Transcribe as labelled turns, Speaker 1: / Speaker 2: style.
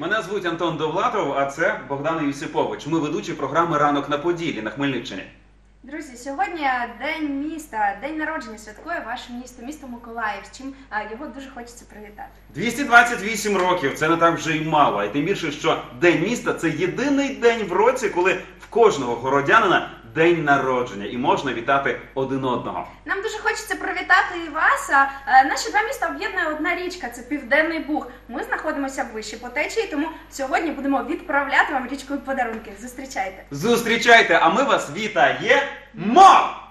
Speaker 1: Мене звуть Антон Довлатов, а це Богдан Юсипович. Ми ведучі програми «Ранок на Поділлі» на Хмельниччині.
Speaker 2: Друзі, сьогодні День міста, день народження святкує ваше місто, місто Миколаїв, з чим його дуже хочеться привітати.
Speaker 1: 228 років – це не так вже й мало. І тим більше, що День міста – це єдиний день в році, коли в кожного городянина день народження і можна вітати один одного.
Speaker 2: Нам дуже хочеться привітати і вас. Наші два міста об'єднує одна річка – це Південний Буг. Ми знаходимося вище по течії, тому сьогодні будемо відправляти вам річкою подарунки. Зустрічайте!
Speaker 1: Зустрічайте, а ми вас вітаємо!